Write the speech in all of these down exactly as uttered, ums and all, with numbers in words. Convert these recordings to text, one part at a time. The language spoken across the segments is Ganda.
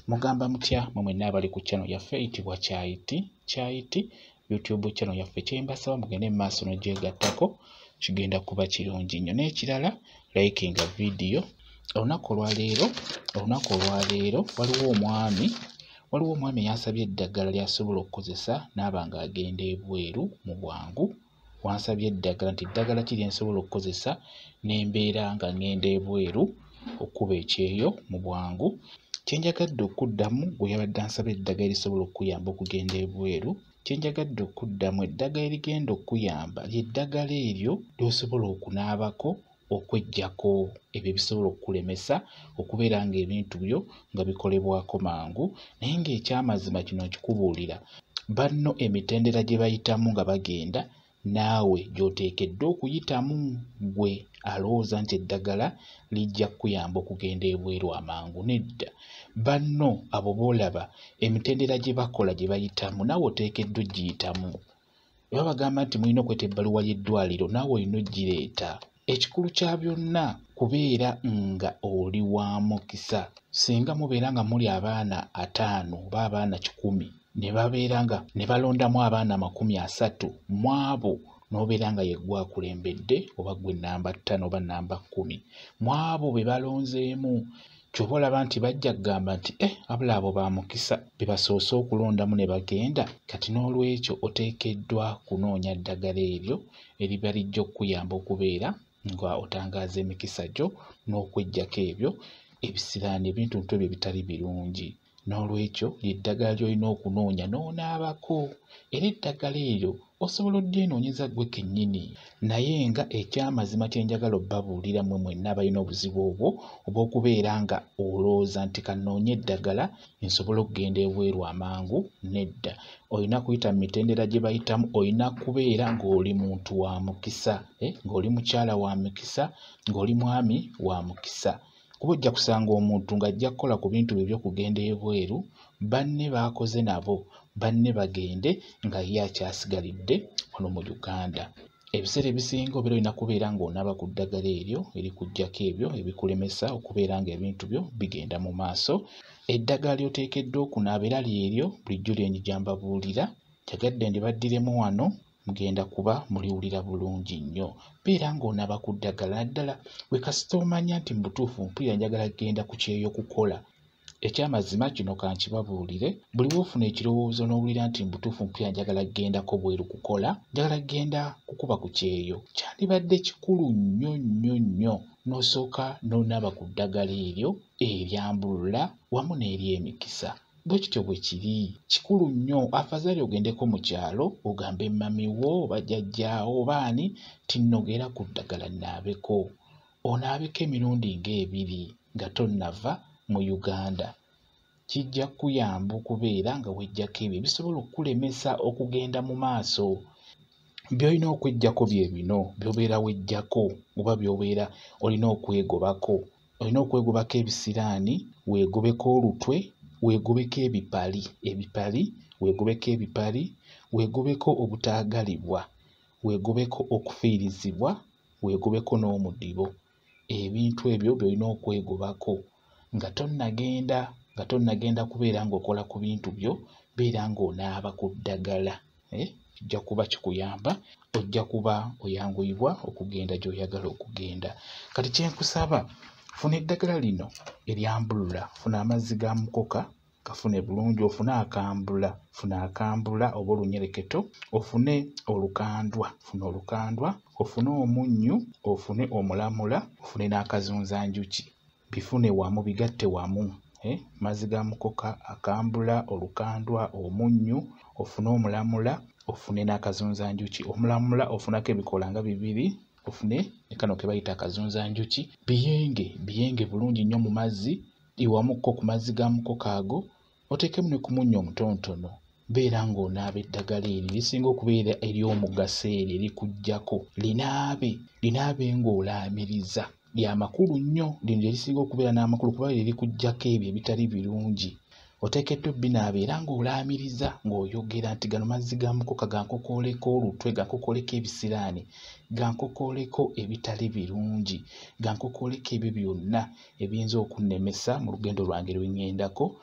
Mugamba mutya mwe mwenna abali ku channel yaffe eyitibwa Kyayiti Kyayiti YouTube channel yaffe. Kyembasaba mugende mu maaso n'ogyegattako, kigenda kuba kirungi nnyo. N'ekirala likinga video. Olunaku olwaleero olunaku olwaleero waliwo omwami waliwo omwami yansabye eddagala ly'asobola okukozesa n'aba ng'agenda ebweru mu bwangu. Wansabye eddagala nti eddagala ki lyensobola okukozesa n'embeera nga ngenda ebweru okuba ekyeyo mu bwangu. Kyenjagadde okuddamu gwe yabadde ansaba eddagala erisobola okuyamba okugenda ebweru, kyenjagadde okuddamu eddagala erigenda okuyamba ly'eddagala eryo ly'osobola okunaabako okweggyako ebyo ebisobola okulemesa okubeera ng'ebintu byo nga bikolebwako mangu. Naye ng'ekyamazima kino nkikubuulira, banno emitendera gye bayitamu nga bagenda naawe gy'oteekeddwa okuyitamu. Gwe alowooza nti eddagala lijja kukuyamba okugenda ebweru amangu, nedda. Banno abo boolaba emitendera gye bakola gye bayitamu naawe oteekeddwa oggiyitamu. Bwe bagamba nti mulina okweta ebbaluwa y'eddwaliro naawe olina oggireeta. Ekikulu kya byonna kubeera nga oli wa mukisa. Singa mubeera nga muli abaana ataano oba abaana kikumi ne babeera nga ne balondamu abaana makumi asatu mu abo n'obeera nga ye gwe akulembedde oba gwe nnamba ttaano oba nnamba kkumi, mu abo be balonzeemu, ky'oba olaba nti bajja kugamba nti eh abula abo ba mukisa be basoose okulondamu ne bagenda. Kati n'olwekyo oteekeddwa kunoonya ddagala eryo eriba lijja okukuyamba okubeera nga otangaaza emikisa gyo n'okweggyako ebyo ebisiraani ebintuntu ebyo bitali birungi. N'olwekyo ly'eddagala ly'olina okunoonya n'onaabako. Era eddagala eryo osobola oddyeenoonyeza ggwe kennyini, naye nga ekyamazima kye njagala obbabuulira mmwe mwenna abalina obuzibu obwo obw'okubeera nga olowooza nti kannoonye eddagala nsobole okugenda ebweru amangu. Nedda, olina kuyita mu mitendera gye bayitamu, olina kubeera ng'oli muntu wa mukisa, eh? ng'oli mukyala wa mukisa, ng'oli mwami wa mukisa. Kuba ojja kusanga omuntu ng'ajja kukola ku bintu bye by'okugenda ebweru, banne baakoze nabo, banne bagende nga ye akyasigalidde wano mu Uganda. Ebiseera ebisinga obeera olina kubeera ng'onaaba ku ddagala eryo erikuggyako ebyo ebikulemesa okubeera ng'ebintu byo bigenda mu maaso. Eddagala ly'oteekeddwa okunaaba era lyeryo bulijjo lye njija mbabuulira. Njagadde ndibaddiremu wano mugenda kuba muliwulira bulungi nnyo. Beera ng'onaaba ku ddagala naddala we kasita omanya nti mu butuufu mpulira njagala kugenda ku kyeyo kukola. Ekyamazima kino kankibabuulire, buli woofuna ekirowoozo n'owulira nti mu butuufu mpulira njagala kugendako bweru kukola, njagala kugenda kukuba ku kyeyo, kyandibadde kikulu nnyo nnyo nnyo n'osooka n'onaaba ku ddagala eryo eryambulula wamu n'ery'emikisa. Bwe kityo bwe kiri kikulu nnyo. Afazaali ogendeko mu kyalo ogambe mami wo oba jjajjaawo oba ani ti nnogera ku ddagala nnaabeko. Onaabeko emirundi ng'ebiri nga tonnava mu Uganda. Kijja kuyamba okubeera nga weggyako ebyo ebisobola okukulemesa okugenda mu maaso. By'olina okweggyako bye bino by'obeera weggyako oba by'obeera olina okwegobako. Olina okwegobako ebisiraani, weegobeko olutwe, weegobeko ebipali ebipali weegobeko ebipali weegobeko obutaagalibwa, weegobeko okufiirizibwa, weegobeko n'omudibo. Ebintu ebyo by'olina okwegobako nga tonnagenda nga tonnagenda kubeera ng'okola ku bintu byo, beera ng'onaaba ku ddagala. Eh? Kijja kuba kikuyamba, ojja kuba oyanguyibwa okugenda gy'oyagala okugenda. Kati kyenkusaba, funa eddagala lino eryambulula. Funa amazzi ga mukoka gafune bulungi, ofune akambula, funa akambula oba olunyereketo, ofune olukandwa, funa olukandwa, ofune omunnyu, ofune omulamula, ofune n'akazunzanjuki. Bifune wamu, bigatte wamu. Eh? Mazzi ga mukoka, akambula, olukandwa, omunnyu, ofune omulamula, ofune n'akazunzanjuki. Omulamula ofunako ebikoola nga bibiri, ofune ne kano ke bayita akazunzanjuki. Biyenge biyenge bulungi nnyo mu mazzi, iwamukko ku mazzi ga mukoka ago, oteekemu ne ku munnyu omutonotono. Beera ng'onaaba eddagala eryo lisinga okubeera ery'omugaso eryo erikuggyako. Linaabe linaabe ng'olaamiriza. Lya makulu nnyo, lino lye lisinga okubeera n'amakulu kuba lye likuggyako ebyo ebitali birungi. Oteekeddwa obbinaaba era ng'olaamiriza ng'oyogera nti gano mazzi ga mukoka gankokooleko olutwe, gankokooleko ebisiraani, gankokooleko ebitali birungi, gankokooleko ebyo byonna ebiyinza okunnemesa mu lugendo lwange lwe ŋŋendako.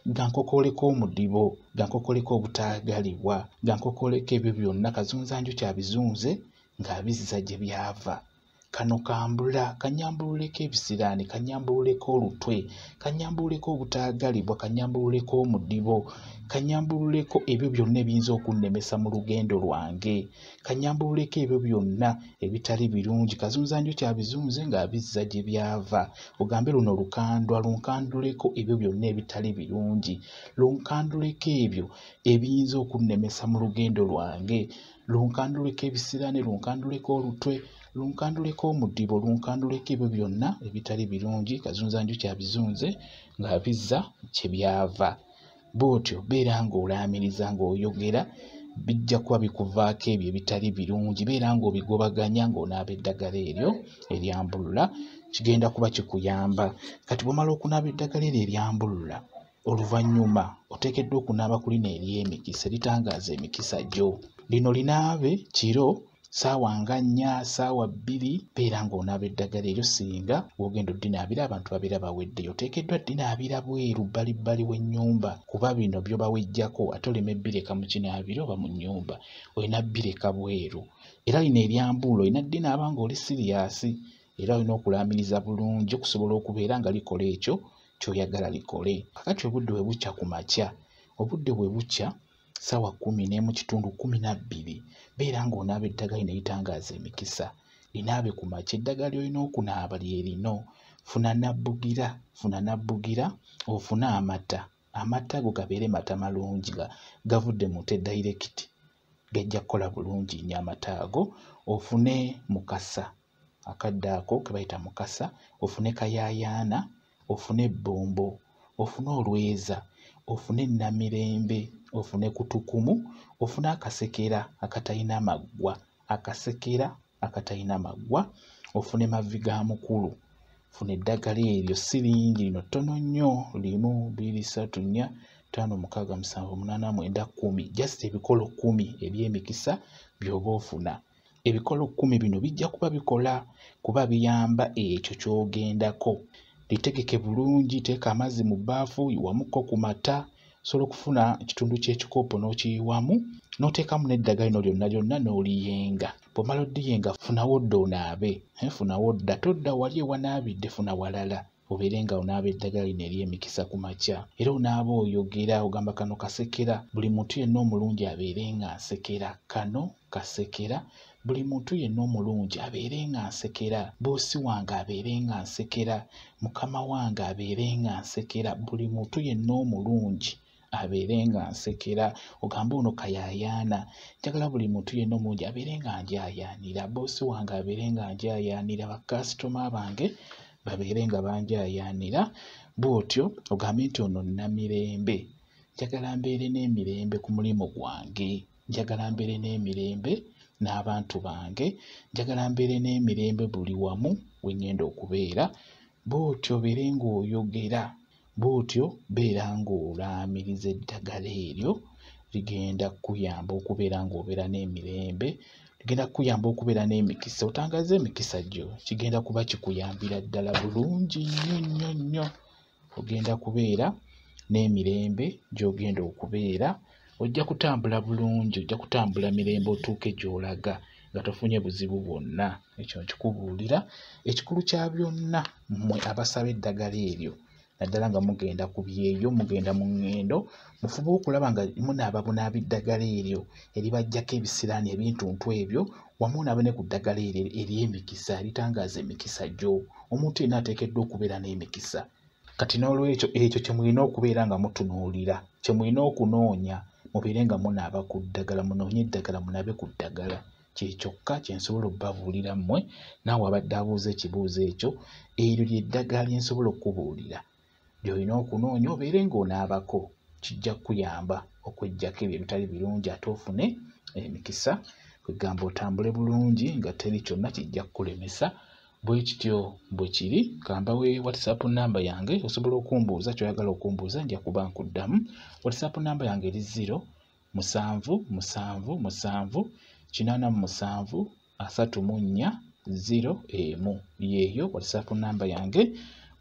gankokoleko omudibo, gankokoleko obutaagalibwa, gankokoleko ebyo byonna kazunzanju kyabizunze ng'abizza gye byava. Kano kambula, kanyambululeko ebisiraani, kanyambululeko olutwe, kanyambululeko obutaagalibwa, kanyambululeko omudibo, kanyambululeko ebyo byonna ebiyinza okunnemesa mu lugendo lwange, kanyambululeko ebyo byonna ebitali birungi, kazunzanju kyabizunze ng'abizza gye byava. Ogambe luno lukandwa, lunkanduleko ebyo byonna ebitali birungi, lunkanduleko ebyo ebiyinza okunnemesa mu lugendo lwange, lunkanduleko ebisiraani, lunkanduleko olutwe, lunkanduleko omudibo, lunkanduleko ebyo byonna ebitali birungi, kazunzanju kyabizunze ng'abizza gye byava. Bw'otyo beera ng'olaamiriza ng'oyogera, bijja kuba bikuvaako ebyo ebitali birungi, beera ng'obigobaganya ng'onaaba eddagala eryo eryambulula, kigenda kuba kikuyamba. Kati bw'omala okunaaba eddagala eryo eryambulula, oluvannyuma oteekeddwa okunaaba ku lino ery'emikisa eritangaaza emikisa gyo. Lino linaabe kiro ssaawa nga nnya, ssaawa bbiri, beera ng'onaaba eddagala eryo singa w'ogenda oddinaabira abantu babeera baweddeyo. Oteekeddwa ddinaabira bweru bbalibbali w'ennyumba, kuba bino by'obawejjako ate oleme bbireka mu kinaabiro oba mu nnyumba, olina bbireka bweru. Era lino eryambuulo olina ddinaaba ng'oli siriyasi, era olina okulaamiriza bulungi okusobola okubeera nga likola ekyo ky'oyagala likole. Kakati obudde bwe bukya ku makya, obudde bwe bukya ssaawa kkumi n'emu kitundu kkumi na bbiri, beera ng'onaaba eddagala lino eritangaaza emikisa. Linaabe ku makya, eddagala ly'olina okunaaba lye lino. Funa nabbugira, funa nabbugira, ofune amata. Amata go gabeere mata malungi gavudde mu nte dayirekiti, gajja kukola bulungi nnyo amata ago. Ofune mukasa, akadde ako ke bayita mukasa, ofune kayaayaana, ofune ebbombo, ofune olweza, ofune namirembe, ofune kutukumu, ofune akasekera akatalina maggwa, akasekera akatalina maggwa, ofune mavi ga mukulu. Funa eddagala eryo si lingi lino, ttono nnyo, limu, bbiri, ssatu, nnya, ttaano, mukaaga, musanvu, munaana, mwenda, kkumi. Just ebikolo kkumi eby'emikisa by'oba ofuna. Ebikolo kkumi bino bijja kuba bikola kuba biyamba ekyo ky'ogendako. Litegeke bulungi, teeka amazzi mu bbaafu, yiwamuko ku mata, osobola okufuna ekitundu ky'ekikopo n'okiyiwamu, n'oteekamu n'eddagala lino lyonna lyonna n'oliyenga. Bw'omala oddiyenga funawo odda onaabe, funawo odda, todda wali ewanaabidde, funa walala obeere nga onaaba eddagala lino ery'emikisa ku makya. Era onaaba oyogera ogamba kano kasekera, buli muntu yenna omulungi abeere nga nsekera, kano kasekera, buli muntu yenna omulungi abeere nga nsekera, boosi wange abeere nga nsekera, mukama wange abeere nga nsekera, buli muntu yenna omulungi abeere nga nsekera. Ogamba ono kayaayaana, njagala buli muntu yenna omulungi abeere nga njaayaanira, boosi wange abeere nga njaayaanira, bakasitoma bange babeere nga banjaayaanira. Bw'otyo ogambe nti ono namirembe, njagala mbeere n'emirembe ku mulimu gwange, njagala mbeere n'emirembe n'abantu bange, njagala mbeere n'emirembe buli wamu we ngenda okubeera. Bw'otyo obeere ng'oyogera, bw'otyo beera ng'olaamiriza eddagala eryo, ligenda kuyamba okubeera ng'obeera n'emirembe, ligenda kuyamba okubeera n'emikisa, otangaaza emikisa gyo, kigenda kuba kikuyambira ddala bulungi nnyo nnyo nnyo. Ogenda kubeera n'emirembe gy'ogenda okubeera, ojja kutambula bulungi, ojja kutambula mirembe otuuke gy'olaga nga tofunye buzibu bwonna. Ekyo nkikubuulira. Ekikulu kya byonna mmwe abasaba eddagala eryo, naddala nga mugenda ku byeyo, mugenda mu ŋŋendo, mufube okulaba nga munaaba bunaaba eddagala eryo eribaggyako ebisiraani ebintuntu ebyo, wamu onaabe ne ku ddagala eryo ery'emikisa eritangaaza emikisa gyo. Omuntu yenna ateekeddwa okubeera n'emikisa. Kati n'olwekyo ekyo kye mulina okubeera nga mutunuulira, kye mulina okunoonya, mubeere nga munaaba ku ddagala, munoonye eddagala, munaabe ku ddagala. Kye kyokka kye nsobola obbabuulira mmwe, naawe abadde abuuza ekibuuzo ekyo, eryo ly'eddagala lye nsobola okubuulira ly'olina okunoonya obeere ng'onaabako. Kijja kukuyamba okuggyako ebyo ebitali birungi ate ofune emikisa, kwegamba otambule bulungi nga teri kyonna kijja kukulemesa. Bwe kityo bwe kiri. Kambawe WhatsApp namba yange, osobola okumbuuza ky'oyagala okumbuuza, nja kuba nkuddamu. WhatsApp namba yange eri zero musanvu musanvu musanvu kinaana mu musanvu asatu mu nnya zero emu. Yeeyo WhatsApp namba yange.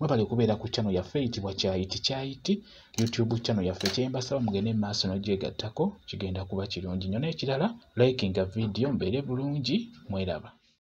mwebale kubeera ku channel yaffe eyitibwa Kyayiti Kyayiti YouTube channel yaffe kyembasaba mugende maaso n'ogyegattako kigenda kuba kirungi nnyo. N'ekirala likinga video mbeere bulungi, mweraba.